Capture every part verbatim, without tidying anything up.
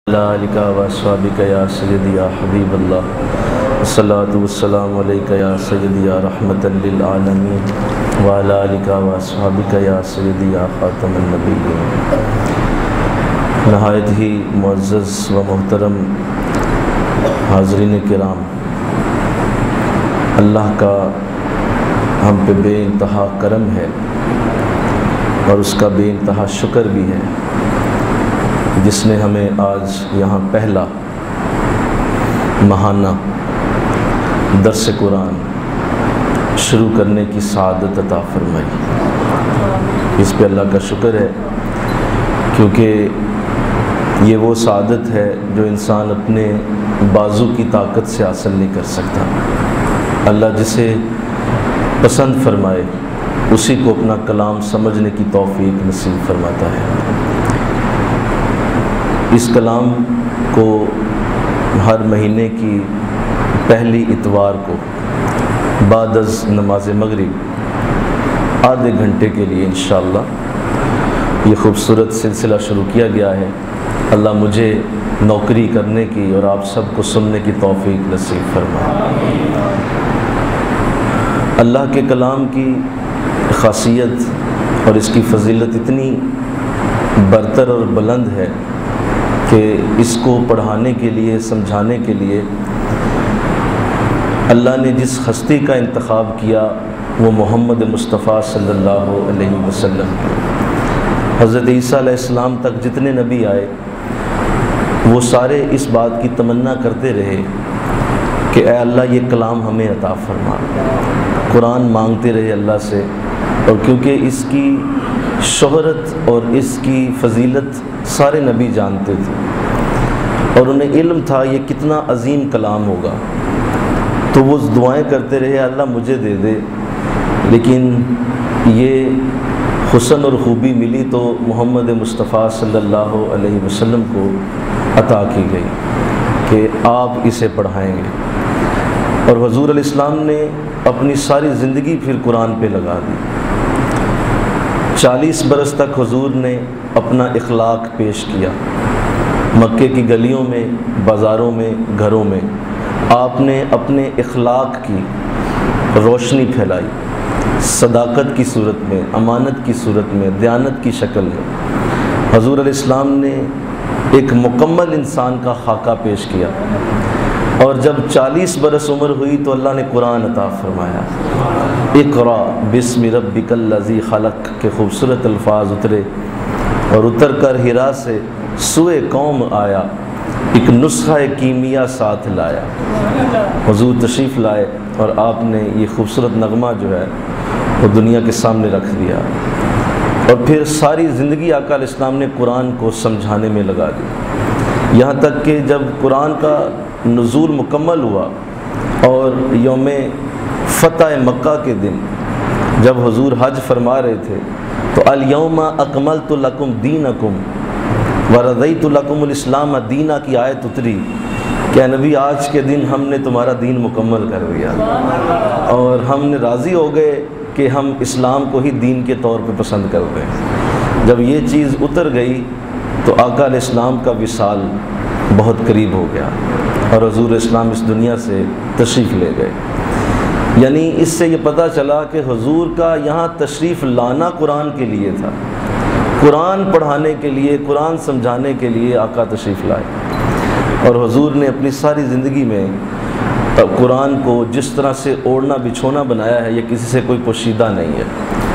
علیکہ وصحبک یا سیدی یا حبیب اللہ الصلاۃ والسلام علیکہ یا سیدی یا رحمۃ للعالمین وعلی آلکہ وصحبک یا سیدی یا خاتم النبیین۔ نہایت ہی معزز و محترم حاضرین کرام، اللہ کا ہم پہ بے انتہا کرم ہے اور اس کا بے انتہا شکر بھی ہے جس نے ہمیں آج یہاں پہلا ماہانہ درس قرآن شروع کرنے کی سعادت عطا فرمائی۔ اس پہ اللہ کا شکر ہے، کیونکہ یہ وہ سعادت ہے جو انسان اپنے بازو کی طاقت سے حاصل نہیں کر سکتا۔ اللہ جسے پسند فرمائے اسی کو اپنا کلام سمجھنے کی توفیق نصیب فرماتا ہے۔ اس کلام کو ہر مہینے کی پہلی اتوار کو بعد از نماز مغرب آدھے گھنٹے کے لیے انشاءاللہ یہ خوبصورت سلسلہ شروع کیا گیا ہے۔ اللہ مجھے نوکری کرنے کی اور آپ سب کو سننے کی توفیق نصیب فرمائے۔ اللہ کے کلام کی خاصیت اور اس کی فضیلت اتنی برتر اور بلند ہے کہ اس کو پڑھانے کے لیے، سمجھانے کے لیے اللہ نے جس ہستی کا انتخاب کیا وہ محمد مصطفیٰ صلی اللہ علیہ وسلم۔ حضرت عیسیٰ علیہ السلام تک جتنے نبی آئے وہ سارے اس بات کی تمنا کرتے رہے کہ اے اللہ یہ کلام ہمیں عطا فرما۔ قرآن مانگتے رہے اللہ سے، اور کیونکہ اس کی شہرت اور اس کی فضیلت سارے نبی جانتے تھے اور انہیں علم تھا یہ کتنا عظیم کلام ہوگا، تو وہ دعائیں کرتے رہے اللہ مجھے دے دے، لیکن یہ حسن اور خوبی ملی تو محمد مصطفیٰ صلی اللہ علیہ وسلم کو عطا کی گئی کہ آپ اسے پڑھائیں گے، اور حضور علیہ السلام نے اپنی ساری زندگی پھر قرآن پہ لگا دی۔ چالیس برس تک حضور نے اپنا اخلاق پیش کیا، مکے کی گلیوں میں، بازاروں میں، گھروں میں آپ نے اپنے اخلاق کی روشنی پھیلائی، صداقت کی صورت میں، امانت کی صورت میں، دیانت کی شکل میں۔ حضور علیہ السلام نے ایک مکمل انسان کا خاکہ پیش کیا، اور جب چالیس برس عمر ہوئی تو اللہ نے قرآن عطا فرمایا۔ اقرا بسم ربک الذی خلق کے خوبصورت الفاظ اترے، اور اتر کر ہرا سے سوئے قوم آیا، ایک نسخہ کیمیا ساتھ لایا۔ حضور تشریف لائے اور آپ نے یہ خوبصورت نغمہ جو ہے وہ دنیا کے سامنے رکھ دیا، اور پھر ساری زندگی آقا علیہ السلام نے قرآن کو سمجھانے میں لگا دی، یہاں تک کہ جب قرآن کا نزول مکمل ہوا اور یوم فتح مکہ کے دن جب حضور حج فرما رہے تھے تو الیوم اکملت لکم دینکم ورضیت لکم الاسلام دینا کی آیت اتری کہ نبی آج کے دن ہم نے تمہارا دین مکمل کر دیا، اور ہم نے راضی ہو گئے کہ ہم اسلام کو ہی دین کے طور پہ پسند کرتے ہیں۔ جب یہ چیز اتر گئی تو آقا علیہ السلام کا وصال بہت قریب ہو گیا اور حضور اسلام اس دنیا سے تشریف لے گئے۔ یعنی اس سے یہ پتہ چلا کہ حضور کا یہاں تشریف لانا قرآن کے لیے تھا، قرآن پڑھانے کے لیے، قرآن سمجھانے کے لیے آقا تشریف لائے، اور حضور نے اپنی ساری زندگی میں قرآن کو جس طرح سے اوڑھنا بچھونا بنایا ہے یہ کسی سے کوئی پوشیدہ نہیں ہے۔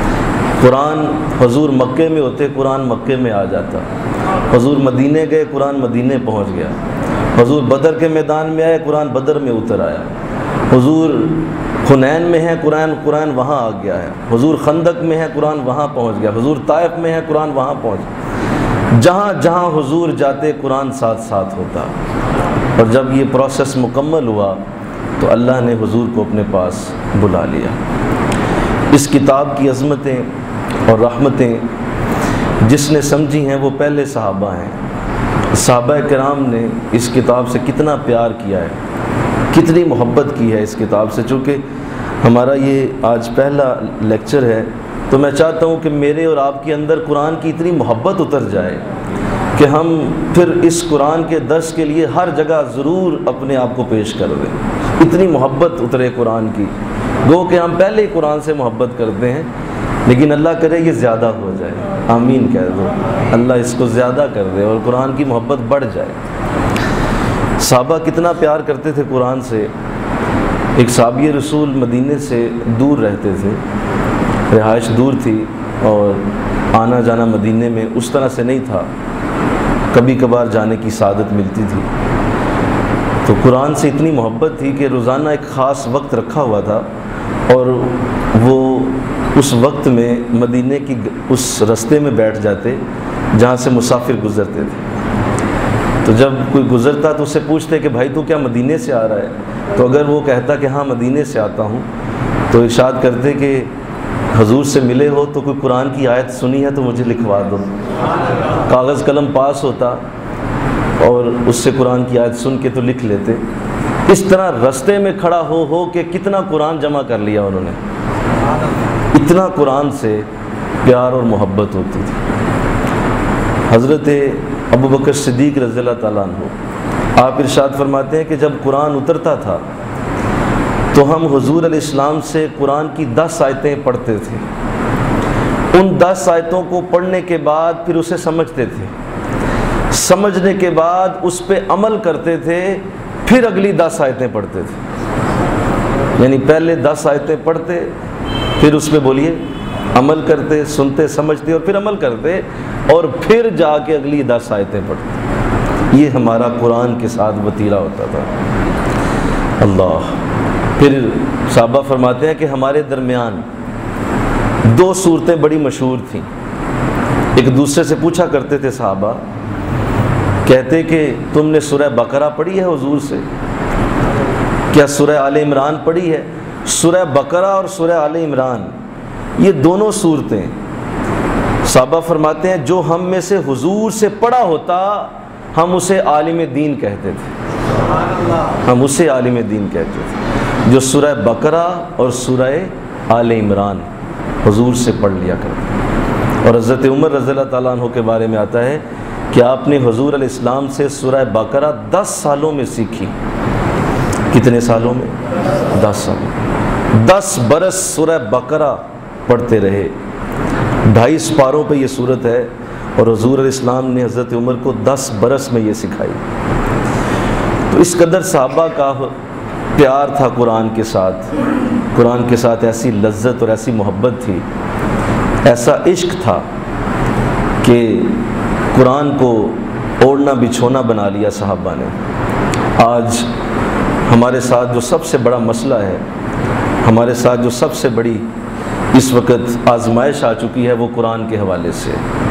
قرآن حضور مکے میں ہوتے قرآن مکے میں آ جاتا، حضور مدینے گئے قرآن مدینے پہنچ گیا، حضور بدر کے میدان میں آئے قرآن بدر میں اتر آیا، حضور حنین میں ہے قرآن قرآن وہاں آ گیا ہے، حضور خندق میں ہے قرآن وہاں پہنچ گیا، حضور طائف میں ہے قرآن وہاں پہنچ گیا۔ جہاں جہاں حضور جاتے قرآن ساتھ ساتھ ہوتا، اور جب یہ پروسیس مکمل ہوا تو اللہ نے حضور کو اپنے پاس بلا لیا۔ اس کتاب کی عظمتیں اور رحمتیں جس نے سمجھی ہیں وہ پہلے صحابہ ہیں۔ صحابہ کرام نے اس کتاب سے کتنا پیار کیا ہے، کتنی محبت کی ہے اس کتاب سے۔ چونکہ ہمارا یہ آج پہلا لیکچر ہے تو میں چاہتا ہوں کہ میرے اور آپ کے اندر قرآن کی اتنی محبت اتر جائے کہ ہم پھر اس قرآن کے درس کے لیے ہر جگہ ضرور اپنے آپ کو پیش کر دیں. اتنی محبت اترے قرآن کی، گو کہ ہم پہلے ہی قرآن سے محبت کرتے ہیں، لیکن اللہ کرے یہ زیادہ ہو جائے. آمین کہہ دو، اللہ اس کو زیادہ کر دے اور قرآن کی محبت بڑھ جائے. صحابہ کتنا پیار کرتے تھے قرآن سے. ایک صحابی رسول مدینے سے دور رہتے تھے، رہائش دور تھی اور آنا جانا مدینے میں اس طرح سے نہیں تھا، کبھی کبھار جانے کی سعادت ملتی تھی. تو قرآن سے اتنی محبت تھی کہ روزانہ ایک خاص وقت رکھا ہوا تھا اور وہ اس وقت میں مدینے کی اس رستے میں بیٹھ جاتے جہاں سے مسافر گزرتے تھے. تو جب کوئی گزرتا تو اس سے پوچھتے کہ بھائی تو کیا مدینے سے آ رہا ہے؟ تو اگر وہ کہتا کہ ہاں مدینے سے آتا ہوں، تو ارشاد کرتے کہ حضور سے ملے ہو تو کوئی قرآن کی آیت سنی ہے تو مجھے لکھوا دو. کاغذ قلم پاس ہوتا اور اس سے قرآن کی آیت سن کے تو لکھ لیتے. اس طرح رستے میں کھڑا ہو ہو کہ کتنا قرآن جمع کر لیا انہوں نے. اتنا قرآن سے پیار اور محبت ہوتی تھی. حضرت ابو بکر صدیق رضی اللہ تعالیٰ عنہ آپ ارشاد فرماتے ہیں کہ جب قرآن اترتا تھا تو ہم حضور علیہ السلام سے قرآن کی دس آیتیں پڑھتے تھے. ان دس آیتوں کو پڑھنے کے بعد پھر اسے سمجھتے تھے، سمجھنے کے بعد اس پہ عمل کرتے تھے، پھر اگلی دس آیتیں پڑھتے تھے. یعنی پہلے دس آیتیں پڑھتے، پھر اس پہ بولیے عمل کرتے، سنتے سمجھتے اور پھر عمل کرتے، اور پھر جا کے اگلی دس آیتیں پڑھتے. یہ ہمارا قرآن کے ساتھ وتیرہ ہوتا تھا. اللہ. پھر صحابہ فرماتے ہیں کہ ہمارے درمیان دو صورتیں بڑی مشہور تھیں. ایک دوسرے سے پوچھا کرتے تھے صحابہ، کہتے کہ تم نے سورہ بقرہ پڑھی ہے حضور سے؟ کیا سورہ آل عمران پڑھی ہے؟ سورہ بقرہ اور سورہ آل عمران یہ دونوں صورتیں صحابہ فرماتے ہیں جو ہم میں سے حضور سے پڑھا ہوتا ہم اسے عالم دین کہتے تھے. ہم اسے عالم دین کہتے تھے جو سورہ بقرہ اور سورہ آل عمران حضور سے پڑھ لیا کرتے. اور حضرت عمر رضی اللہ تعالیٰ عنہ کے بارے میں آتا ہے کہ آپ نے حضور علیہ السلام سے سورہ بقرہ دس سالوں میں سیکھی. کتنے سالوں میں؟ دس سالوں. دس برس سورہ بقرہ پڑھتے رہے. ڈھائی سپاروں پہ یہ صورت ہے اور حضور علیہ السلام نے حضرت عمر کو دس برس میں یہ سکھائی. تو اس قدر صحابہ کا پیار تھا قرآن کے ساتھ. قرآن کے ساتھ ایسی لذت اور ایسی محبت تھی، ایسا عشق تھا کہ قرآن کو اوڑھنا بچھونا بنا لیا صحابہ نے. آج ہمارے ساتھ جو سب سے بڑا مسئلہ ہے، ہمارے ساتھ جو سب سے بڑی اس وقت آزمائش آ چکی ہے، وہ قرآن کے حوالے سے.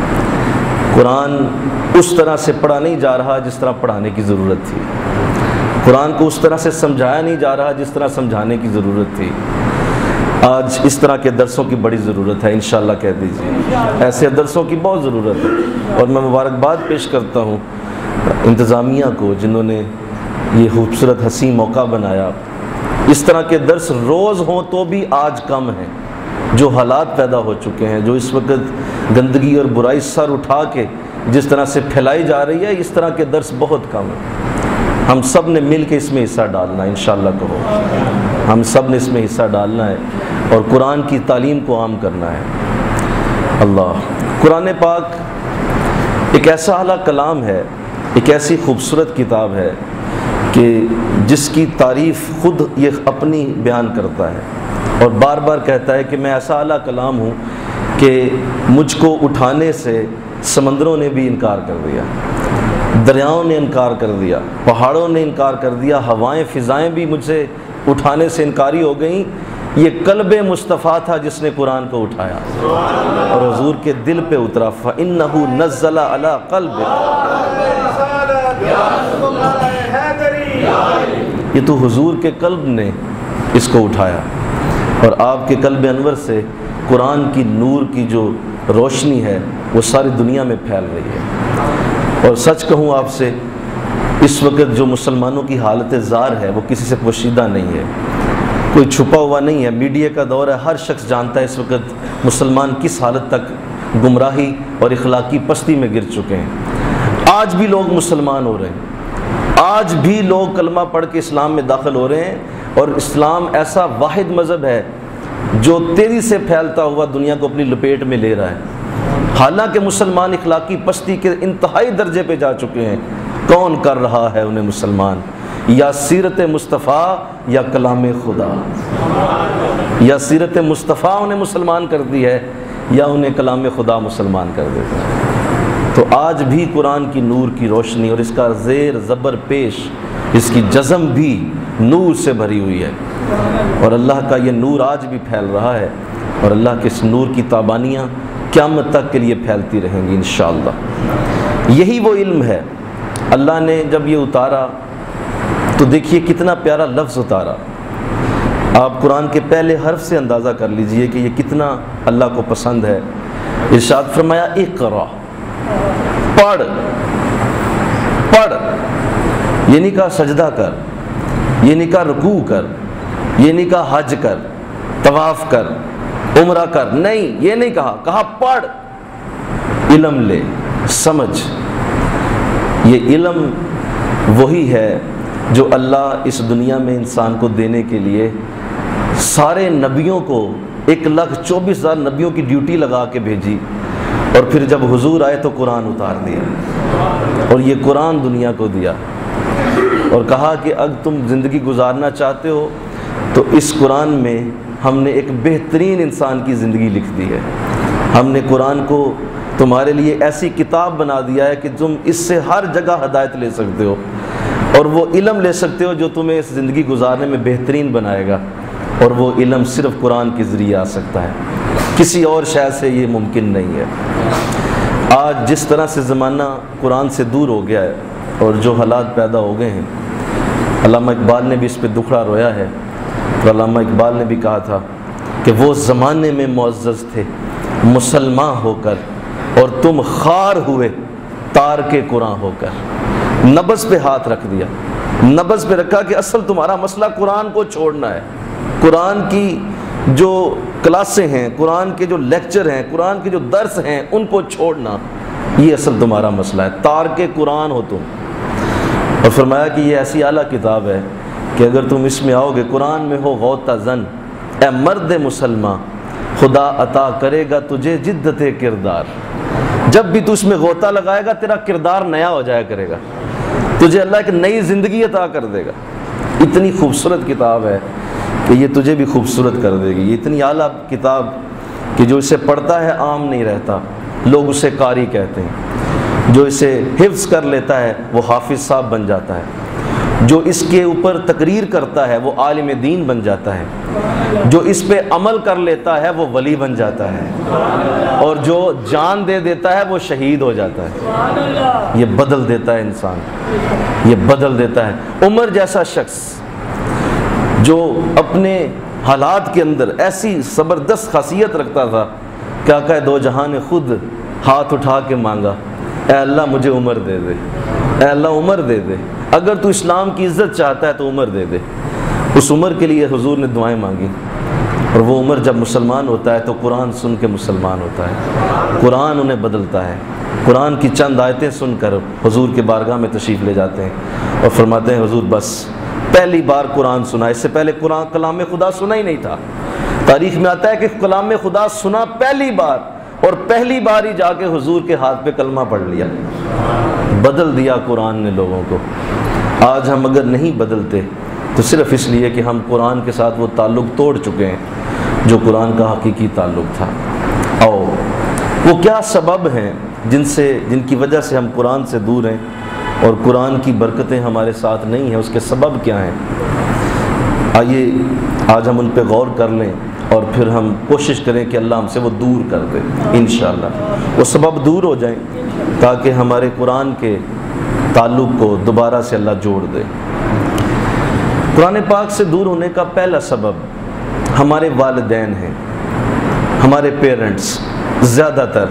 قرآن اس طرح سے پڑھا نہیں جا رہا جس طرح پڑھانے کی ضرورت تھی. قرآن کو اس طرح سے سمجھایا نہیں جا رہا جس طرح سمجھانے کی ضرورت تھی. آج اس طرح کے درسوں کی بڑی ضرورت ہے. انشاءاللہ کہہ دیجیے ایسے درسوں کی بہت ضرورت ہے. اور میں مبارکباد پیش کرتا ہوں انتظامیہ کو جنہوں نے یہ خوبصورت حسین موقع بنایا. اس طرح کے درس روز ہوں تو بھی آج کم ہیں. جو حالات پیدا ہو چکے ہیں، جو اس وقت گندگی اور برائی سر اٹھا کے جس طرح سے پھیلائی جا رہی ہے، اس طرح کے درس بہت کم ہیں. ہم سب نے مل کے اس میں حصہ ڈالنا ہے. انشاءاللہ کہو ہم سب نے اس میں حصہ ڈالنا ہے اور قرآن کی تعلیم کو عام کرنا ہے. اللہ. قرآن پاک ایک ایسا اعلیٰ کلام ہے، ایک ایسی خوبصورت کتاب ہے کہ جس کی تعریف خود یہ اپنی بیان کرتا ہے اور بار بار کہتا ہے کہ میں ایسا اعلیٰ کلام ہوں کہ مجھ کو اٹھانے سے سمندروں نے بھی انکار کر دیا، دریاؤں نے انکار کر دیا، پہاڑوں نے انکار کر دیا، ہوائیں فضائیں بھی مجھ سے اٹھانے سے انکاری ہو گئیں. یہ قلب مصطفیٰ تھا جس نے قرآن کو اٹھایا اور حضور کے دل پہ اترا. فَإِنَّهُ نَزَّلَ عَلَىٰ قَلْبِكَ. یہ تو حضور کے قلب نے اس کو اٹھایا اور آپ کے قلب انور سے قرآن کی نور کی جو روشنی ہے وہ ساری دنیا میں پھیل رہی ہے. اور سچ کہوں آپ سے، اس وقت جو مسلمانوں کی حالت زار ہے وہ کسی سے پوشیدہ نہیں ہے، کوئی چھپا ہوا نہیں ہے. میڈیا کا دور ہے، ہر شخص جانتا ہے اس وقت مسلمان کس حالت تک گمراہی اور اخلاقی پستی میں گر چکے ہیں. آج بھی لوگ مسلمان ہو رہے ہیں، آج بھی لوگ کلمہ پڑھ کے اسلام میں داخل ہو رہے ہیں، اور اسلام ایسا واحد مذہب ہے جو تیزی سے پھیلتا ہوا دنیا کو اپنی لپیٹ میں لے رہا ہے۔ حالانکہ مسلمان اخلاقی پستی کے انتہائی درجے پہ جا چکے ہیں، کون کر رہا ہے انہیں مسلمان؟ یا سیرت مصطفیٰ یا کلام خدا، یا سیرت مصطفیٰ انہیں مسلمان کرتی ہے یا انہیں کلام خدا مسلمان کر دیتا ہے۔ تو آج بھی قرآن کی نور کی روشنی اور اس کا زیر زبر پیش، اس کی جزم بھی نور سے بھری ہوئی ہے، اور اللہ کا یہ نور آج بھی پھیل رہا ہے، اور اللہ کے اس نور کی تابانیاں قیامت تک کے لیے پھیلتی رہیں گی انشاءاللہ۔ یہی وہ علم ہے، اللہ نے جب یہ اتارا تو دیکھیے کتنا پیارا لفظ اتارا۔ آپ قرآن کے پہلے حرف سے اندازہ کر لیجئے کہ یہ کتنا اللہ کو پسند ہے۔ ارشاد فرمایا اقرا، پڑھ، پڑھ، یہ نہیں کہا سجدہ کر، یہ نہیں کہا رکوع کر، یہ نہیں کہا حج کر، طواف کر، عمرہ کر، نہیں، یہ نہیں کہا، کہا پڑھ، علم لے، سمجھ۔ یہ علم وہی ہے جو اللہ اس دنیا میں انسان کو دینے کے لیے سارے نبیوں کو ایک لاکھ چوبیس ہزار نبیوں کی ڈیوٹی لگا کے بھیجی، اور پھر جب حضور آئے تو قرآن اتار دیا، اور یہ قرآن دنیا کو دیا، اور کہا کہ اگر تم زندگی گزارنا چاہتے ہو تو اس قرآن میں ہم نے ایک بہترین انسان کی زندگی لکھ دی ہے۔ ہم نے قرآن کو تمہارے لیے ایسی کتاب بنا دیا ہے کہ تم اس سے ہر جگہ ہدایت لے سکتے ہو، اور وہ علم لے سکتے ہو جو تمہیں اس زندگی گزارنے میں بہترین بنائے گا، اور وہ علم صرف قرآن کے ذریعے آ سکتا ہے، کسی اور شے سے یہ ممکن نہیں ہے۔ آج جس طرح سے زمانہ قرآن سے دور ہو گیا ہے اور جو حالات پیدا ہو گئے ہیں، علامہ اقبال نے بھی اس پہ دکھڑا رویا ہے، اور علامہ اقبال نے بھی کہا تھا کہ وہ زمانے میں معزز تھے مسلمان ہو کر، اور تم خار ہوئے تار کے قرآن ہو کر۔ نبض پہ ہاتھ رکھ دیا، نبض پہ رکھا کہ اصل تمہارا مسئلہ قرآن کو چھوڑنا ہے، قرآن کی جو کلاسیں ہیں، قرآن کے جو لیکچر ہیں، قرآن کے جو درس ہیں، ان کو چھوڑنا، یہ اصل تمہارا مسئلہ ہے، تار کے قرآن ہو تم۔ اور فرمایا کہ یہ ایسی اعلیٰ کتاب ہے کہ اگر تم اس میں آؤ گے، قرآن میں ہو غوطہ زن، اے مرد مسلمان، خدا عطا کرے گا تجھے جدت کردار۔ جب بھی تو اس میں غوطہ لگائے گا تیرا کردار نیا ہو جایا کرے گا، تجھے اللہ ایک نئی زندگی عطا کر دے گا۔ اتنی خوبصورت کتاب ہے کہ یہ تجھے بھی خوبصورت کر دے گی۔ یہ اتنی اعلیٰ کتاب کہ جو اسے پڑھتا ہے عام نہیں رہتا، لوگ اسے قاری کہتے ہیں، جو اسے حفظ کر لیتا ہے وہ حافظ صاحب بن جاتا ہے، جو اس کے اوپر تقریر کرتا ہے وہ عالم دین بن جاتا ہے، جو اس پہ عمل کر لیتا ہے وہ ولی بن جاتا ہے، اور جو جان دے دیتا ہے وہ شہید ہو جاتا ہے۔ یہ بدل دیتا ہے انسان، یہ بدل دیتا ہے۔ عمر جیسا شخص جو اپنے حالات کے اندر ایسی زبردست خاصیت رکھتا تھا کہ آقا دو جہاں نے خود ہاتھ اٹھا کے مانگا، اے اللہ مجھے عمر دے دے، اے اللہ عمر دے دے، اگر تو اسلام کی عزت چاہتا ہے تو عمر دے دے۔ اس عمر کے لیے حضور نے دعائیں مانگی، اور وہ عمر جب مسلمان ہوتا ہے تو قرآن سن کے مسلمان ہوتا ہے، قرآن انہیں بدلتا ہے۔ قرآن کی چند آیتیں سن کر حضور کے بارگاہ میں تشریف لے جاتے ہیں اور فرماتے ہیں حضور بس پہلی بار قرآن سنا، اس سے پہلے قرآن کلام خدا سنا ہی نہیں تھا۔ تاریخ میں آتا ہے کہ کلام خدا سنا پہلی بار، اور پہلی بار ہی جا کے حضور کے ہاتھ پہ کلمہ پڑھ لیا، بدل دیا قرآن نے لوگوں کو۔ آج ہم اگر نہیں بدلتے تو صرف اس لیے کہ ہم قرآن کے ساتھ وہ تعلق توڑ چکے ہیں جو قرآن کا حقیقی تعلق تھا۔ اور وہ کیا سبب ہیں جن سے جن کی وجہ سے ہم قرآن سے دور ہیں اور قرآن کی برکتیں ہمارے ساتھ نہیں ہیں، اس کے سبب کیا ہیں؟ آئیے آج ہم ان پہ غور کر لیں اور پھر ہم کوشش کریں کہ اللہ ہم سے وہ دور کر دے انشاءاللہ، وہ سبب دور ہو جائیں تاکہ ہمارے قرآن کے تعلق کو دوبارہ سے اللہ جوڑ دے۔ قرآن پاک سے دور ہونے کا پہلا سبب ہمارے والدین ہیں، ہمارے پیرنٹس۔ زیادہ تر،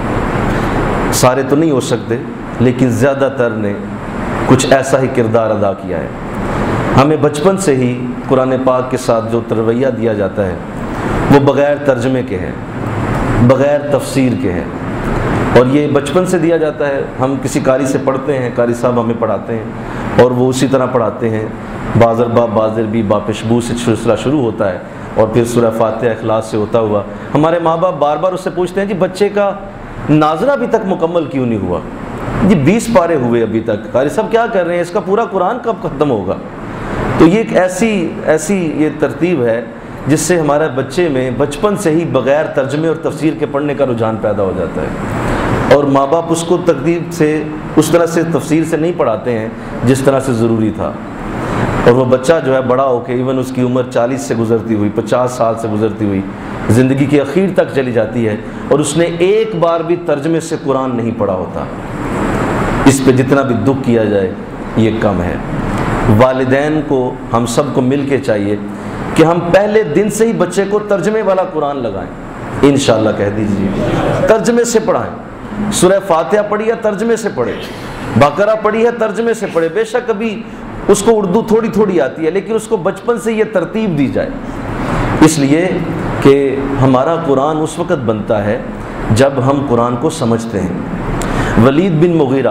سارے تو نہیں ہو سکتے لیکن زیادہ تر نے کچھ ایسا ہی کردار ادا کیا ہے۔ ہمیں بچپن سے ہی قرآن پاک کے ساتھ جو ترویہ دیا جاتا ہے وہ بغیر ترجمے کے ہے، بغیر تفسیر کے ہے، اور یہ بچپن سے دیا جاتا ہے. ہم کسی قاری سے پڑھتے ہیں، قاری صاحب ہمیں پڑھاتے ہیں اور وہ اسی طرح پڑھاتے ہیں. بازر با بازر بھی با پشبو سے سلسلہ شروع ہوتا ہے اور پھر سورہ فاتحہ اخلاص سے ہوتا ہوا. ہمارے ماں باپ بار بار اس سے پوچھتے ہیں جی بچے کا ناظرہ ابھی تک مکمل کیوں نہیں ہوا؟ جی بیس پارے ہوئے ابھی تک، قاری صاحب کیا کر رہے ہیں، اس کا پورا قرآن کب ختم ہوگا؟ تو یہ ایک ایسی ایسی یہ ترتیب ہے جس سے ہمارے بچے میں بچپن سے ہی بغیر ترجمے اور تفسیر کے پڑھنے کا رجحان پیدا ہو جاتا ہے، اور ماں باپ اس کو ترتیب سے اس طرح سے تفسیر سے نہیں پڑھاتے ہیں جس طرح سے ضروری تھا. اور وہ بچہ جو ہے بڑا ہو کے ایون اس کی عمر چالیس سے گزرتی ہوئی، پچاس سال سے گزرتی ہوئی، زندگی کے اخیر تک چلی جاتی ہے اور اس نے ایک بار بھی ترجمے سے قرآن نہیں پڑھا ہوتا. اس پہ جتنا بھی دکھ کیا جائے یہ کم ہے. والدین کو ہم سب کو مل کے چاہیے کہ ہم پہلے دن سے ہی بچے کو ترجمے والا قرآن لگائیں. انشاءاللہ کہہ دیجیے ترجمے سے پڑھائیں. سورہ فاتحہ پڑھی ہے ترجمے سے پڑھے، بقرہ پڑھی ہے ترجمے سے پڑھے. بے شک ابھی اس کو اردو تھوڑی تھوڑی آتی ہے لیکن اس کو بچپن سے یہ ترتیب دی جائے، اس لیے کہ ہمارا قرآن اس وقت بنتا ہے جب ہم قرآن کو سمجھتے ہیں. ولید بن مغیرہ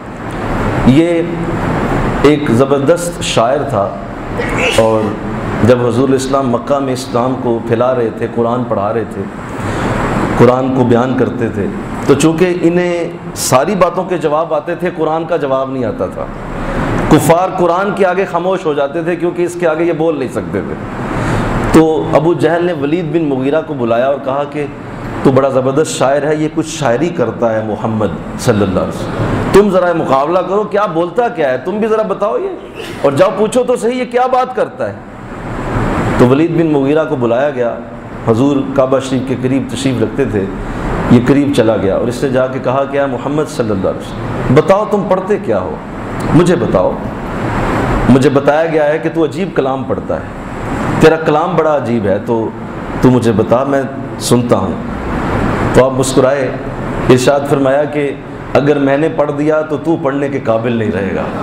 یہ ایک زبردست شاعر تھا، اور جب حضور الاسلام مکہ میں اسلام کو پھیلا رہے تھے، قرآن پڑھا رہے تھے، قرآن کو بیان کرتے تھے، تو چونکہ انہیں ساری باتوں کے جواب آتے تھے، قرآن کا جواب نہیں آتا تھا. کفار قرآن کے آگے خاموش ہو جاتے تھے کیونکہ اس کے آگے یہ بول نہیں سکتے تھے. تو ابو جہل نے ولید بن مغیرہ کو بلایا اور کہا کہ تو بڑا زبردست شاعر ہے، یہ کچھ شاعری کرتا ہے محمد صلی اللہ علیہ وسلم، تم ذرا مقابلہ کرو، کیا بولتا کیا ہے، تم بھی ذرا بتاؤ یہ، اور جاؤ پوچھو تو صحیح یہ کیا بات کرتا ہے. تو ولید بن مغیرہ کو بلایا گیا. حضور کعبہ شریف کے قریب تشریف رکھتے تھے. یہ قریب چلا گیا اور اس نے جا کے کہا کہ محمد صلی اللہ علیہ وسلم بتاؤ تم پڑھتے کیا ہو، مجھے بتاؤ. مجھے بتایا گیا ہے کہ تو عجیب کلام پڑھتا ہے، تیرا کلام بڑا عجیب ہے، تو تو مجھے بتا، میں سنتا ہوں. تو آپ مسکرائے. ارشاد فرمایا کہ اگر میں نے پڑھ دیا تو تو پڑھنے کے قابل نہیں رہے گا،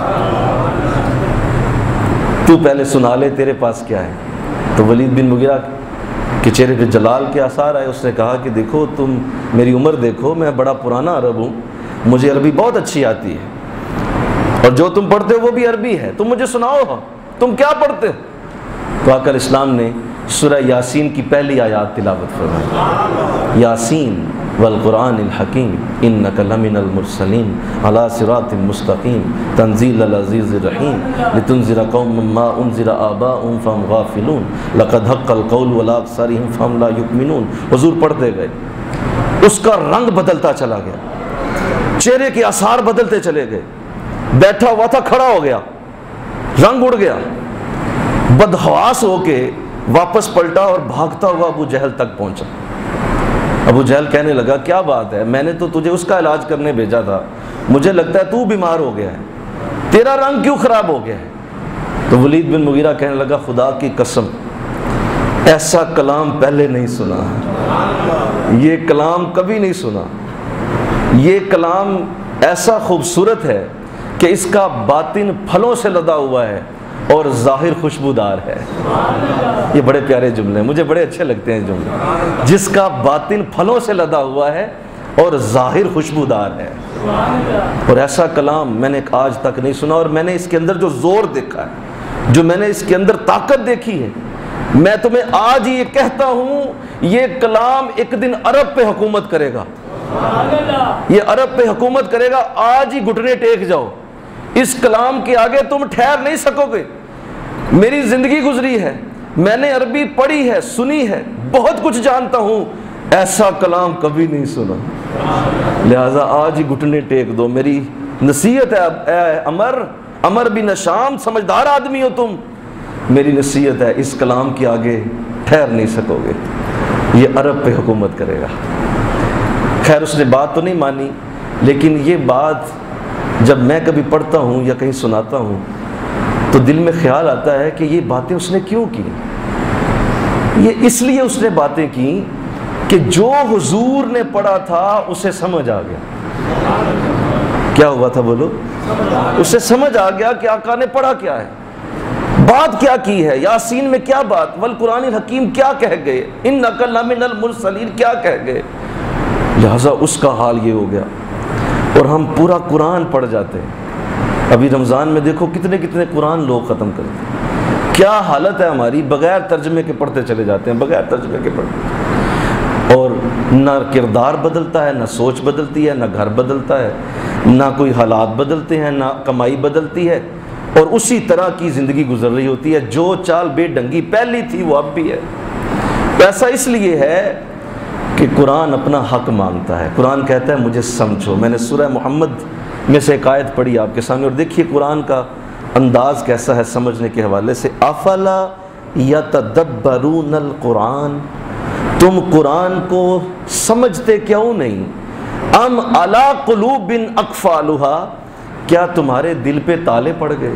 تو پہلے سنا لے، تیرے پاس کیا ہے. تو ولید بن مغیرہ کے چہرے پہ جلال کے آثار آئے. اس نے کہا کہ دیکھو تم میری عمر دیکھو، میں بڑا پرانا عرب ہوں، مجھے عربی بہت اچھی آتی ہے، اور جو تم پڑھتے ہو وہ بھی عربی ہے، تم مجھے سناؤ تم کیا پڑھتے ہو. تو آقا اسلام نے سورہ یاسین کی پہلی آیات تلاوت فرمائی. یاسین والقرآن الحکیم انک لمن المرسلین علی صراط مستقیم تنزیل العزیز الرحیم لتنذر قوما ما انذر آباؤہم فہم غافلون لقد حق القول علی اکثرہم فہم لا یؤمنون. حضور پڑھتے گئے، اس کا رنگ بدلتا چلا گیا، چہرے کے آثار بدلتے چلے گئے. بیٹھا ہوا تھا کھڑا ہو گیا، رنگ اڑ گیا، بدحواس ہو کے واپس پلٹا اور بھاگتا ہوا ابو جہل تک پہنچا. ابو جہل کہنے لگا کیا بات ہے، میں نے تو تجھے اس کا علاج کرنے بھیجا تھا، مجھے لگتا ہے تو بیمار ہو گیا ہے، تیرا رنگ کیوں خراب ہو گیا ہے. تو ولید بن مغیرہ کہنے لگا خدا کی قسم ایسا کلام پہلے نہیں سنا، یہ کلام کبھی نہیں سنا، یہ کلام ایسا خوبصورت ہے کہ اس کا باطن پھلوں سے لدا ہوا ہے اور ظاہر خوشبودار ہے. یہ بڑے پیارے جملے ہیں، مجھے بڑے اچھے لگتے ہیں جملے. جس کا باطن پھلوں سے لدا ہوا ہے اور ظاہر خوشبودار ہے. اور ایسا کلام میں نے آج تک نہیں سنا، اور میں نے اس کے اندر جو زور دیکھا ہے، جو میں نے اس کے اندر طاقت دیکھی ہے، میں تمہیں آج یہ کہتا ہوں یہ کلام ایک دن عرب پہ حکومت کرے گا. یہ عرب پہ حکومت کرے گا. آج ہی گھٹنے ٹیک جاؤ، اس کلام کے آگے تم ٹھہر نہیں سکو گے. میری زندگی گزری ہے، میں نے عربی پڑھی ہے، سنی ہے، بہت کچھ جانتا ہوں، ایسا کلام کبھی نہیں سنا. لہٰذا آج ہی گھٹنے ٹیک دو. میری نصیحت ہے اے عمر، عمر بن شام، سمجھدار آدمی ہو تم، میری نصیحت ہے اس کلام کے آگے ٹھہر نہیں سکو گے، یہ عرب پہ حکومت کرے گا. خیر اس نے بات تو نہیں مانی، لیکن یہ بات جب میں کبھی پڑھتا ہوں یا کہیں سناتا ہوں تو دل میں خیال آتا ہے کہ یہ باتیں اس نے کیوں کی. یہ اس لیے اس نے باتیں کی کہ جو حضور نے پڑھا تھا اسے سمجھ آ گیا. کیا ہوا تھا بولو؟ اسے سمجھ آ گیا کہ آقا نے پڑھا کیا ہے، بات کیا کی ہے، یاسین میں کیا بات، والقرآن الحکیم کیا کہہ گئے، انک لمن المرسلین کیا کہہ گئے. لہذا اس کا حال یہ ہو گیا. اور ہم پورا قرآن پڑھ جاتے ہیں۔ ابھی رمضان میں دیکھو کتنے کتنے قرآن لوگ ختم کرتے ہیں، کیا حالت ہے ہماری، بغیر ترجمے کے پڑھتے چلے جاتے ہیں، بغیر ترجمے کے پڑھتے، اور نہ کردار بدلتا ہے، نہ سوچ بدلتی ہے، نہ گھر بدلتا ہے، نہ کوئی حالات بدلتے ہیں، نہ کمائی بدلتی ہے، اور اسی طرح کی زندگی گزر رہی ہوتی ہے۔ جو چال بے ڈنگی پہلی تھی وہ اب بھی ہے۔ ایسا اس لیے ہے کہ قرآن اپنا حق مانگتا ہے۔ قرآن کہتا ہے مجھے سمجھو۔ میں نے سورہ محمد میں سے ایک آیت پڑھی آپ کے سامنے، اور دیکھیے قرآن کا انداز کیسا ہے سمجھنے کے حوالے سے۔ افلا یتدبرون القرآن، تم قرآن کو سمجھتے کیوں نہیں؟ ام علی قلوب اقفالھا، کیا تمہارے دل پہ تالے پڑ گئے؟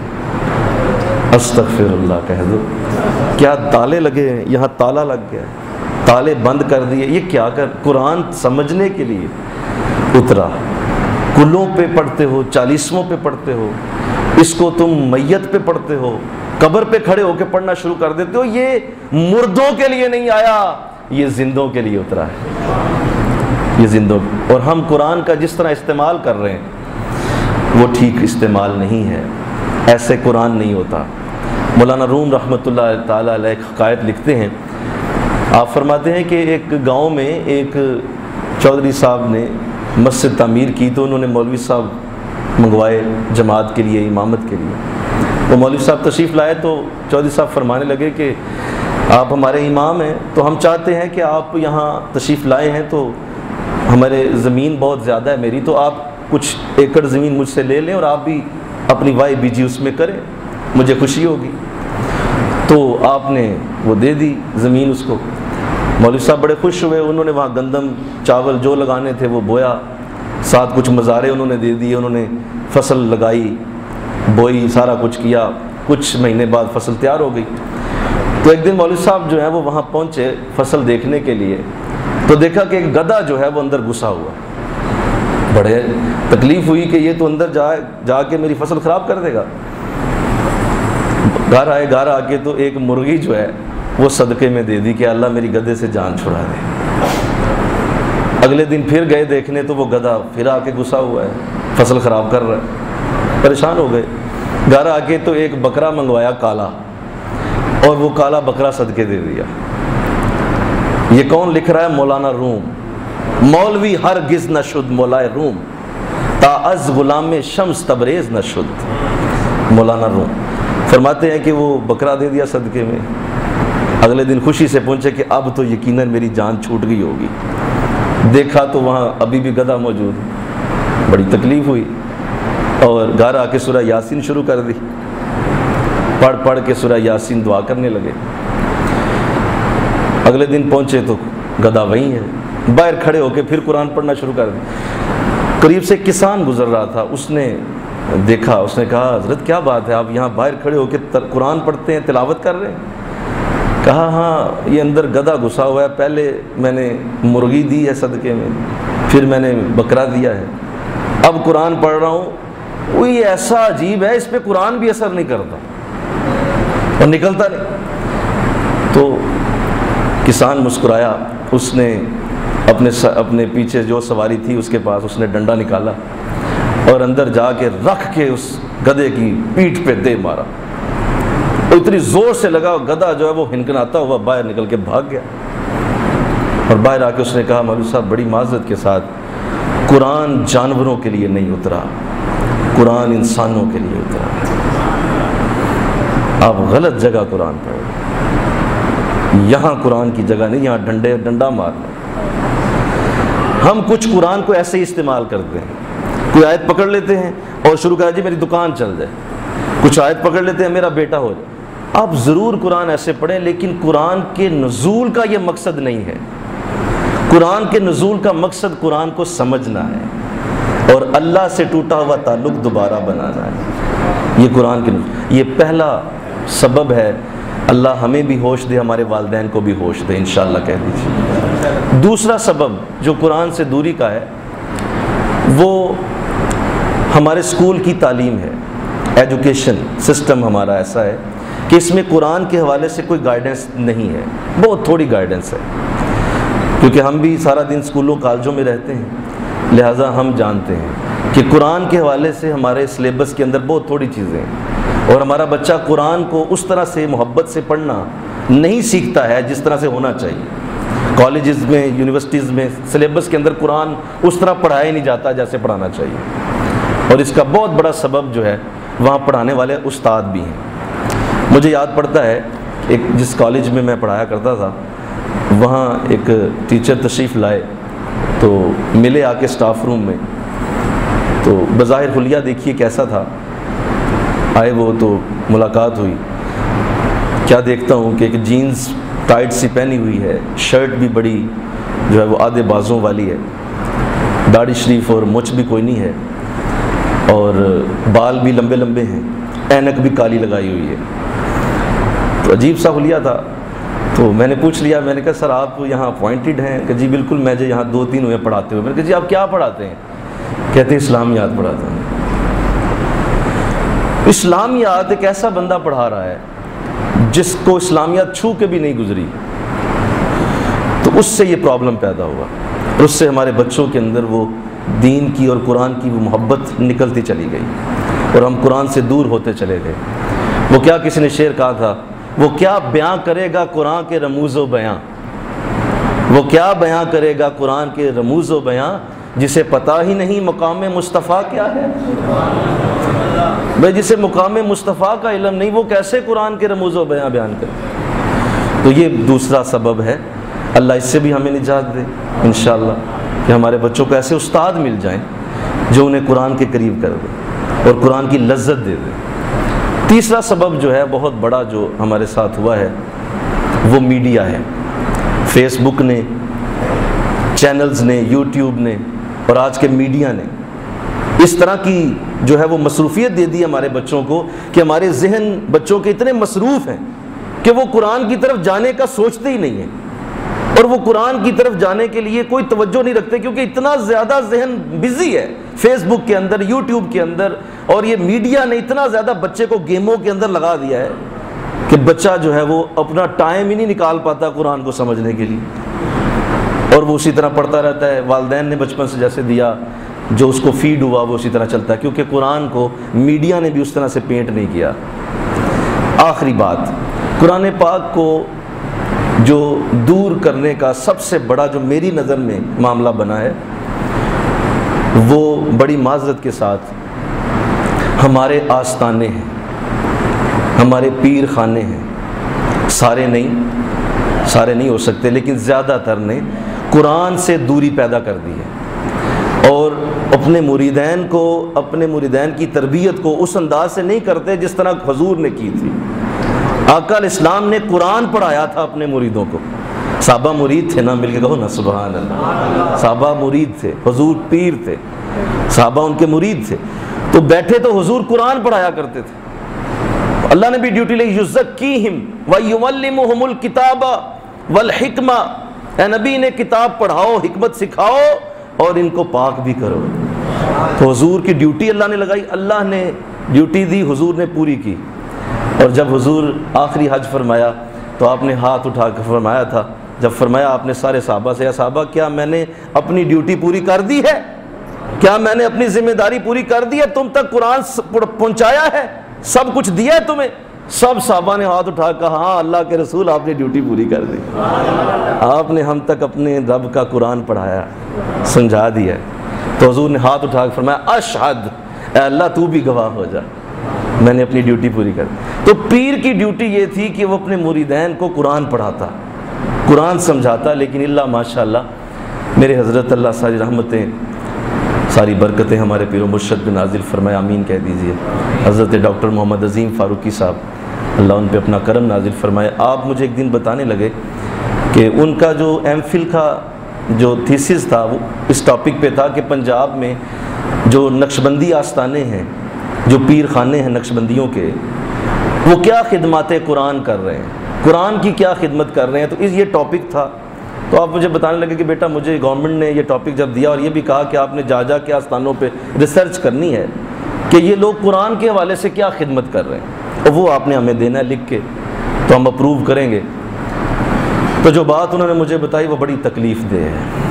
استغفر اللہ کہہ دو، کیا تالے لگے ہیں؟ یہاں تالا لگ گیا، تالے بند کر دیے۔ یہ کیا کر، قرآن سمجھنے کے لیے اترا، کلوں پہ پڑھتے ہو، چالیسووں پہ پڑھتے ہو، اس کو تم میت پہ پڑھتے ہو، قبر پہ کھڑے ہو کے پڑھنا شروع کر دیتے ہو۔ یہ مردوں کے لیے نہیں آیا، یہ زندوں کے لیے اترا ہے، یہ زندوں۔ اور ہم قرآن کا جس طرح استعمال کر رہے ہیں وہ ٹھیک استعمال نہیں ہے، ایسے قرآن نہیں ہوتا۔ مولانا روم رحمۃ اللہ تعالیٰ علیہ ایک حکایت لکھتے ہیں، آپ فرماتے ہیں کہ ایک گاؤں میں ایک چودھری صاحب نے مسجد تعمیر کی، تو انہوں نے مولوی صاحب منگوائے جماعت کے لیے، امامت کے لیے۔ وہ مولوی صاحب تشریف لائے تو چودھری صاحب فرمانے لگے کہ آپ ہمارے امام ہیں، تو ہم چاہتے ہیں کہ آپ یہاں تشریف لائے ہیں تو ہمارے زمین بہت زیادہ ہے میری، تو آپ کچھ ایکڑ زمین مجھ سے لے لیں اور آپ بھی اپنی وائی بیجی اس میں کریں، مجھے خوشی ہوگی۔ تو آپ نے وہ دے دی زمین اس کو۔ مولوی صاحب بڑے خوش ہوئے، انہوں نے وہاں گندم چاول جو لگانے تھے وہ بویا، ساتھ کچھ مزارے انہوں نے دے دیے، انہوں نے فصل لگائی، بوئی، سارا کچھ کیا۔ کچھ مہینے بعد فصل تیار ہو گئی۔ تو ایک دن مولوی صاحب جو ہے وہ وہاں پہنچے فصل دیکھنے کے لیے، تو دیکھا کہ ایک گدھا جو ہے وہ اندر گھسا ہوا ہے۔ بڑے تکلیف ہوئی کہ یہ تو اندر جا جا کے میری فصل خراب کر دے گا۔ گھر آئے، گھر آ کے تو ایک مرغی جو ہے وہ صدقے میں دے دی کہ اللہ میری گدھے سے جان چھڑا دے۔ اگلے دن پھر گئے دیکھنے تو وہ گدھا پھر آ کے گھسا ہوا ہے، فصل خراب کر رہا ہے، پریشان ہو گئے۔ گھر آ کے تو ایک بکرا منگوایا کالا، اور وہ کالا بکرا صدقے دے دیا۔ یہ کون لکھ رہا ہے؟ مولانا روم۔ مولوی ہرگز نہ شد مولائے روم، تا از غلام شمس تبریز نہ شد۔ مولانا روم فرماتے ہیں کہ وہ بکرا دے دیا صدقے میں، اگلے دن خوشی سے پہنچے کہ اب تو یقیناً میری جان چھوٹ گئی ہوگی۔ دیکھا تو وہاں ابھی بھی گدھا موجود، بڑی تکلیف ہوئی، اور گھر آ کے سورہ یاسین شروع کر دی، پڑھ پڑھ کے سورہ یاسین دعا کرنے لگے۔ اگلے دن پہنچے تو گدھا وہیں ہے، باہر کھڑے ہو کے پھر قرآن پڑھنا شروع کر دی۔ قریب سے ایک کسان گزر رہا تھا، اس نے دیکھا، اس نے کہا حضرت کیا بات ہے، آپ یہاں باہر کھڑے ہو کے قرآن پڑھتے ہیں، تلاوت کر رہے ہیں؟ کہا ہاں، یہ اندر گدھا گھسا ہوا ہے، پہلے میں نے مرغی دی ہے صدقے میں، پھر میں نے بکرا دیا ہے، اب قرآن پڑھ رہا ہوں۔ وہ یہ ایسا عجیب ہے، اس پہ قرآن بھی اثر نہیں کرتا اور نکلتا نہیں۔ تو کسان مسکرایا، اس نے اپنے اپنے پیچھے جو سواری تھی اس کے پاس اس نے ڈنڈا نکالا اور اندر جا کے رکھ کے اس گدھے کی پیٹھ پہ دے مارا، اتنی زور سے لگا، گدھا جو ہے وہ ہنکناتا ہوا باہر نکل کے بھاگ گیا۔ اور باہر آ کے اس نے کہا مولوی صاحب بڑی معذرت کے ساتھ، قرآن جانوروں کے لیے نہیں اترا، قرآن انسانوں کے لیے اترا، آپ غلط جگہ قرآن پڑھ رہے، یہاں قرآن کی جگہ نہیں، یہاں ڈنڈے ڈنڈا مارنا۔ ہم کچھ قرآن کو ایسے ہی استعمال کرتے ہیں، کوئی آیت پکڑ لیتے ہیں اور شروع کر جی میری دکان چل جائے، کچھ آیت پکڑ لیتے ہیں میرا بیٹا ہو جائے۔ آپ ضرور قرآن ایسے پڑھیں، لیکن قرآن کے نزول کا یہ مقصد نہیں ہے۔ قرآن کے نزول کا مقصد قرآن کو سمجھنا ہے اور اللہ سے ٹوٹا ہوا تعلق دوبارہ بنانا ہے۔ یہ قرآن کے نزول، یہ پہلا سبب ہے۔ اللہ ہمیں بھی ہوش دے، ہمارے والدین کو بھی ہوش دے انشاءاللہ کہہ دیجیے۔ دوسرا سبب جو قرآن سے دوری کا ہے وہ ہمارے اسکول کی تعلیم ہے۔ ایجوکیشن سسٹم ہمارا ایسا ہے کہ اس میں قرآن کے حوالے سے کوئی گائیڈنس نہیں ہے، بہت تھوڑی گائیڈنس ہے، کیونکہ ہم بھی سارا دن اسکولوں کالجوں میں رہتے ہیں، لہٰذا ہم جانتے ہیں کہ قرآن کے حوالے سے ہمارے سلیبس کے اندر بہت تھوڑی چیزیں ہیں، اور ہمارا بچہ قرآن کو اس طرح سے محبت سے پڑھنا نہیں سیکھتا ہے جس طرح سے ہونا چاہیے۔ کالجز میں، یونیورسٹیز میں سلیبس کے اندر قرآن اس طرح پڑھایا ہی نہیں جاتا جیسے پڑھانا چاہیے، اور اس کا بہت بڑا سبب جو ہے وہاں پڑھانے والے استاد بھی ہیں۔ مجھے یاد پڑتا ہے ایک جس کالج میں میں پڑھایا کرتا تھا، وہاں ایک ٹیچر تشریف لائے تو ملے آ کے سٹاف روم میں، تو بظاہر حلیہ دیکھیے کیسا تھا، آئے وہ تو ملاقات ہوئی، کیا دیکھتا ہوں کہ ایک جینز ٹائٹ سی پہنی ہوئی ہے، شرٹ بھی بڑی جو ہے وہ آدھے بازوں والی ہے، داڑھی شریف اور مچھ بھی کوئی نہیں ہے، اور بال بھی لمبے لمبے ہیں، اینک بھی کالی لگائی ہوئی ہے، تو عجیب سا حلیہ تھا۔ تو میں نے پوچھ لیا، میں نے کہا سر آپ یہاں اپوائنٹڈ ہیں؟ کہ جی بالکل، میں جو یہاں دو تین ہوئے پڑھاتے ہوئے۔ میں نے کہا جی آپ کیا پڑھاتے ہیں؟ کہتے ہیں اسلامیات پڑھاتا ہوں۔ اسلامیات ایک ایسا بندہ پڑھا رہا ہے جس کو اسلامیات چھو کے بھی نہیں گزری، تو اس سے یہ پرابلم پیدا ہوا، اور اس سے ہمارے بچوں کے اندر وہ دین کی اور قرآن کی وہ محبت نکلتی چلی گئی، اور ہم قرآن سے دور ہوتے چلے گئے۔ وہ کیا کسی نے شعر کہا تھا، وہ کیا بیاں کرے گا قرآن کے رموز و بیاں، وہ کیا بیاں کرے گا قرآن کے رموز و بیاں، جسے پتہ ہی نہیں مقام مصطفیٰ کیا ہے۔ بھائی جسے مقام مصطفیٰ کا علم نہیں، وہ کیسے قرآن کے رموز و بیاں بیان کرے؟ تو یہ دوسرا سبب ہے۔ اللہ اس سے بھی ہمیں نجات دے انشاءاللہ، کہ ہمارے بچوں کو ایسے استاد مل جائیں جو انہیں قرآن کے قریب کر دے اور قرآن کی لذت دے دے۔ تیسرا سبب جو ہے بہت بڑا جو ہمارے ساتھ ہوا ہے وہ میڈیا ہے۔ فیس بک نے، چینلز نے، یوٹیوب نے اور آج کے میڈیا نے اس طرح کی جو ہے وہ مصروفیت دے دی ہمارے بچوں کو کہ ہمارے ذہن بچوں کے اتنے مصروف ہیں کہ وہ قرآن کی طرف جانے کا سوچتے ہی نہیں ہیں، اور وہ قرآن کی طرف جانے کے لیے کوئی توجہ نہیں رکھتے، کیونکہ اتنا زیادہ ذہن بزی ہے فیس بک کے اندر، یوٹیوب کے اندر، اور یہ میڈیا نے اتنا زیادہ بچے کو گیموں کے اندر لگا دیا ہے کہ بچہ جو ہے وہ اپنا ٹائم ہی نہیں نکال پاتا قرآن کو سمجھنے کے لیے، اور وہ اسی طرح پڑھتا رہتا ہے۔ والدین نے بچپن سے جیسے دیا، جو اس کو فیڈ ہوا وہ اسی طرح چلتا ہے، کیونکہ قرآن کو میڈیا نے بھی اس طرح سے پینٹ نہیں کیا۔ آخری بات، قرآن پاک کو جو دور کرنے کا سب سے بڑا جو میری نظر میں معاملہ بنا ہے، وہ بڑی معذرت کے ساتھ ہمارے آستانے ہیں، ہمارے پیر خانے ہیں، سارے نہیں سارے نہیں ہو سکتے لیکن زیادہ تر نے قرآن سے دوری پیدا کر دی ہے، اور اپنے مریدین کو، اپنے مریدین کی تربیت کو اس انداز سے نہیں کرتے جس طرح حضور نے کی تھی۔ آقا علیہ السلام نے قرآن پڑھایا تھا اپنے مریدوں کو، صحابہ مرید تھے نا، مل کے کہو نا سبحان اللہ، صحابہ مرید تھے، حضور پیر تھے، صحابہ ان کے مرید تھے، تو بیٹھے تو حضور قرآن پڑھایا کرتے تھے۔ اللہ نے بھی ڈیوٹی لی، یزکیہم ویعلمہم الکتاب والحکمہ، اے نبی انہیں کتاب پڑھاؤ، حکمت سکھاؤ اور ان کو پاک بھی کرو۔ تو حضور کی ڈیوٹی اللہ نے لگائی، اللہ نے ڈیوٹی دی، حضور نے پوری کی۔ اور جب حضور آخری حج فرمایا تو آپ نے ہاتھ اٹھا کر فرمایا تھا، جب فرمایا آپ نے سارے صحابہ سے، یا صحابہ کیا میں نے اپنی ڈیوٹی پوری کر دی ہے؟ کیا میں نے اپنی ذمہ داری پوری کر دی ہے؟ تم تک قرآن پہنچایا ہے؟ سب کچھ دیا ہے تمہیں؟ سب صحابہ نے ہاتھ اٹھا کہا ہاں اللہ کے رسول آپ نے ڈیوٹی پوری کر دی، آپ نے ہم تک اپنے رب کا قرآن پڑھایا، سمجھا دیا۔ تو حضور نے ہاتھ اٹھا کر فرمایا اشہد، اے اللہ تو بھی گواہ ہو جا، میں نے اپنی ڈیوٹی پوری کر دی۔ تو پیر کی ڈیوٹی یہ تھی کہ وہ اپنے مریدین کو قرآن پڑھاتا، قرآن سمجھاتا، لیکن اللہ ماشاءاللہ میرے حضرت اللہ ساری رحمتیں ساری برکتیں ہمارے پیر و مرشد پہ نازل فرمائے، آمین کہہ دیجئے۔ حضرت ڈاکٹر محمد وسیم فاروقی صاحب، اللہ ان پہ اپنا کرم نازل فرمائے۔ آپ مجھے ایک دن بتانے لگے کہ ان کا جو ایم فل کا جو تھیسس تھا وہ اس ٹاپک پہ تھا کہ پنجاب میں جو نقشبندی آستانے ہیں، جو پیر خانے ہیں نقشبندیوں کے، وہ کیا خدمات قرآن کر رہے ہیں، قرآن کی کیا خدمت کر رہے ہیں۔ تو اس یہ ٹاپک تھا، تو آپ مجھے بتانے لگے کہ بیٹا مجھے گورنمنٹ نے یہ ٹاپک جب دیا اور یہ بھی کہا کہ آپ نے جا جا کے آستانوں پہ ریسرچ کرنی ہے کہ یہ لوگ قرآن کے حوالے سے کیا خدمت کر رہے ہیں، اور وہ آپ نے ہمیں دینا ہے لکھ کے، تو ہم اپروو کریں گے۔ تو جو بات انہوں نے مجھے بتائی وہ بڑی تکلیف دہ ہے،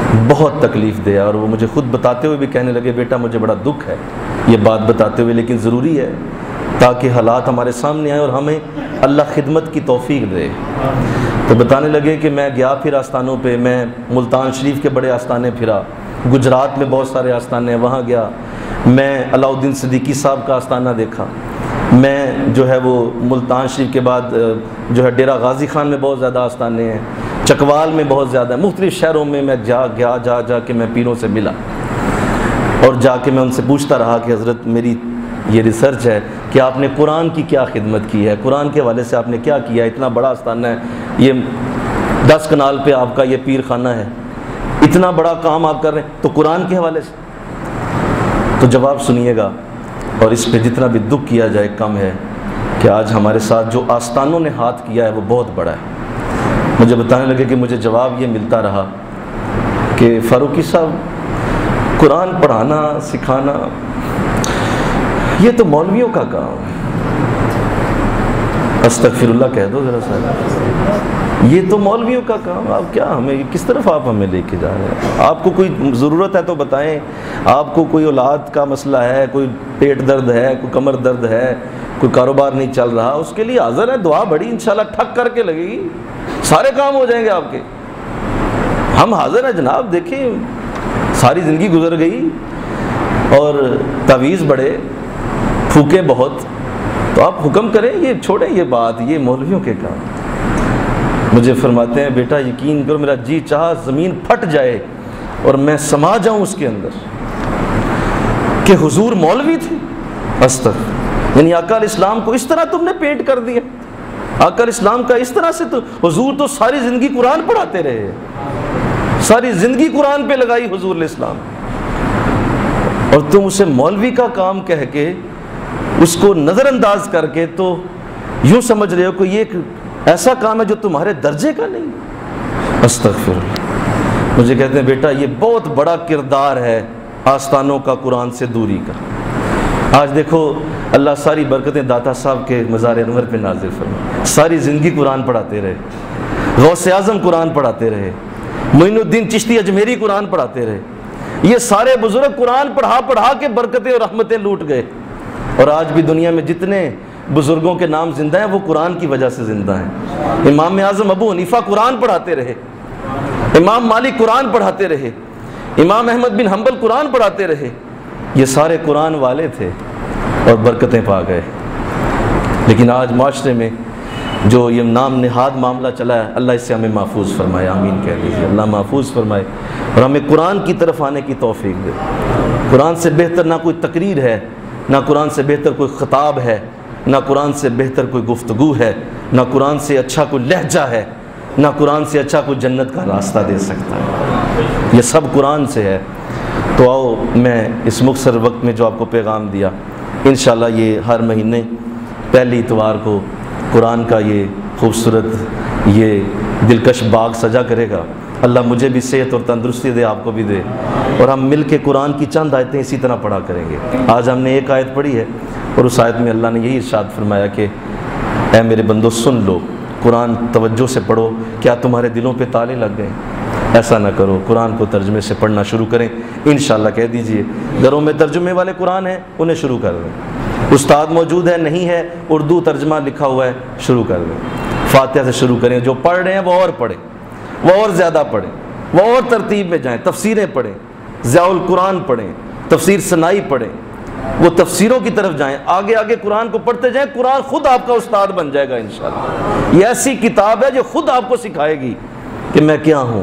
بہت تکلیف دے، اور وہ مجھے خود بتاتے ہوئے بھی کہنے لگے بیٹا مجھے بڑا دکھ ہے یہ بات بتاتے ہوئے، لیکن ضروری ہے تاکہ حالات ہمارے سامنے آئیں اور ہمیں اللہ خدمت کی توفیق دے۔ تو بتانے لگے کہ میں گیا پھر آستانوں پہ، میں ملتان شریف کے بڑے آستانے پھرا، گجرات میں بہت سارے آستانے ہیں وہاں گیا، میں علاء الدین صدیقی صاحب کا آستانہ دیکھا، میں جو ہے وہ ملتان شریف کے بعد جو ہے ڈیرہ غازی خان میں بہت زیادہ آستانے ہیں، چکوال میں بہت زیادہ، مختلف شہروں میں میں جا گیا جا جا کے میں پیروں سے ملا، اور جا کے میں ان سے پوچھتا رہا کہ حضرت میری یہ ریسرچ ہے کہ آپ نے قرآن کی کیا خدمت کی ہے، قرآن کے حوالے سے آپ نے کیا کیا ہے، اتنا بڑا آستانہ ہے، یہ دس کنال پہ آپ کا یہ پیر خانہ ہے، اتنا بڑا کام آپ کر رہے ہیں تو قرآن کے حوالے سے۔ تو جواب سنیے گا، اور اس پہ جتنا بھی دکھ کیا جائے کم ہے کہ آج ہمارے ساتھ جو آستانوں نے ہاتھ کیا ہے وہ بہت بڑا ہے۔ مجھے بتانے لگے کہ مجھے جواب یہ ملتا رہا کہ فاروقی صاحب قرآن پڑھانا سکھانا یہ تو مولویوں کا کام ہے، استغفر اللہ کہہ دو ذرا سا، یہ تو مولویوں کا کام، آپ کیا ہمیں کس طرف آپ ہمیں لے کے جا رہے ہیں؟ آپ کو کوئی ضرورت ہے تو بتائیں، آپ کو کوئی اولاد کا مسئلہ ہے، کوئی پیٹ درد ہے، کوئی کمر درد ہے، کوئی کاروبار نہیں چل رہا، اس کے لیے حاضر ہے، دعا بڑی انشاءاللہ ٹھک کر کے لگے گی، سارے کام ہو جائیں گے آپ کے، ہم حاضر ہیں جناب۔ دیکھیں ساری زندگی گزر گئی اور تعویذ بڑے پھوکے بہت، تو آپ حکم کریں، یہ چھوڑیں یہ بات، یہ مولویوں کے کام۔ مجھے فرماتے ہیں بیٹا یقین کرو میرا جی چاہا زمین پھٹ جائے اور میں سما جاؤں اس کے اندر کہ حضور مولوی تھے، استغفر، یعنی آقا علیہ السلام کو اس طرح تم نے پینٹ کر دیا، آقا علیہ السلام کا اس طرح سے، تو حضور تو ساری زندگی قرآن پڑھاتے رہے، ساری زندگی قرآن پہ لگائی حضور علیہ السلام، اور تم اسے مولوی کا کام کہہ کے اس کو نظر انداز کر کے تو یوں سمجھ رہے ہو کہ یہ ایک ایسا کام ہے جو تمہارے درجے کا نہیں۔ استغفر اللہ۔ مجھے کہتے ہیں بیٹا یہ بہت بڑا کردار ہے آستانوں کا قرآن سے دوری کا۔ آج دیکھو اللہ ساری برکتیں داتا صاحب کے مزار انور پہ نازل فرمائے، ساری زندگی قرآن پڑھاتے رہے، غوث اعظم قرآن پڑھاتے رہے، معین الدین چشتی اجمیری قرآن پڑھاتے رہے، یہ سارے بزرگ قرآن پڑھا پڑھا کے برکتیں اور رحمتیں لوٹ گئے، اور آج بھی دنیا میں جتنے بزرگوں کے نام زندہ ہیں وہ قرآن کی وجہ سے زندہ ہیں۔ امام اعظم ابو حنیفہ قرآن پڑھاتے رہے، امام مالک قرآن پڑھاتے رہے، امام احمد بن حنبل قرآن پڑھاتے رہے، یہ سارے قرآن والے تھے اور برکتیں پا گئے۔ لیکن آج معاشرے میں جو یہ نام نہاد معاملہ چلا ہے، اللہ اس سے ہمیں محفوظ فرمائے، آمین کہہ دیجیے، اللہ محفوظ فرمائے اور ہمیں قرآن کی طرف آنے کی توفیق دے۔ قرآن سے بہتر نہ کوئی تقریر ہے، نہ قرآن سے بہتر کوئی خطاب ہے، نہ قرآن سے بہتر کوئی گفتگو ہے، نہ قرآن سے اچھا کوئی لہجہ ہے، نہ قرآن سے اچھا کوئی جنت کا راستہ دے سکتا ہے، یہ سب قرآن سے ہے۔ تو آؤ میں اس مختصر وقت میں جو آپ کو پیغام دیا، انشاءاللہ یہ ہر مہینے پہلی اتوار کو قرآن کا یہ خوبصورت یہ دلکش باغ سجا کرے گا۔ اللہ مجھے بھی صحت اور تندرستی دے، آپ کو بھی دے، اور ہم مل کے قرآن کی چند آیتیں اسی طرح پڑھا کریں گے۔ آج ہم نے ایک آیت پڑھی ہے اور اس آیت میں اللہ نے یہی ارشاد فرمایا کہ اے میرے بندو سن لو، قرآن توجہ سے پڑھو، کیا تمہارے دلوں پہ تالے لگ گئے؟ ایسا نہ کرو، قرآن کو ترجمے سے پڑھنا شروع کریں۔ انشاءاللہ کہہ دیجئے گھروں میں ترجمے والے قرآن ہیں انہیں شروع کر دیں، استاد موجود ہے نہیں ہے اردو ترجمہ لکھا ہوا ہے شروع کر دیں، فاتحہ سے شروع کریں، جو پڑھ رہے ہیں وہ اور پڑھیں، وہ اور زیادہ پڑھیں، وہ اور ترتیب میں جائیں، تفسیریں پڑھیں، ضیاء القرآن پڑھیں، تفسیر سنائی پڑھیں، وہ تفسیروں کی طرف جائیں، آگے آگے قرآن کو پڑھتے جائیں، قرآن خود آپ کا استاد بن جائے گا انشاءاللہ۔ یہ ایسی کتاب ہے جو خود آپ کو سکھائے گی کہ میں کیا ہوں۔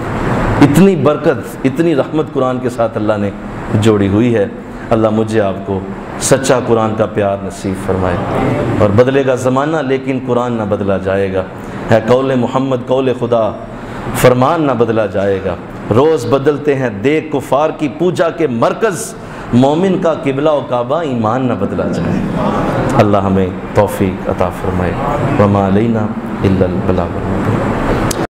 اتنی برکت، اتنی رحمت قرآن کے ساتھ اللہ نے جوڑی ہوئی ہے۔ اللہ مجھے آپ کو سچا قرآن کا پیار نصیب فرمائے، اور بدلے گا زمانہ لیکن قرآن نہ بدلا جائے گا، ہے قول محمد قول خدا، فرمان نہ بدلا جائے گا، روز بدلتے ہیں دیکھ کفار کی پوجا کے مرکز، مومن کا قبلہ و کعبہ ایمان نہ بدلا جائے۔ اللہ ہمیں توفیق عطا فرمائے، وما علینا الا البلاغ۔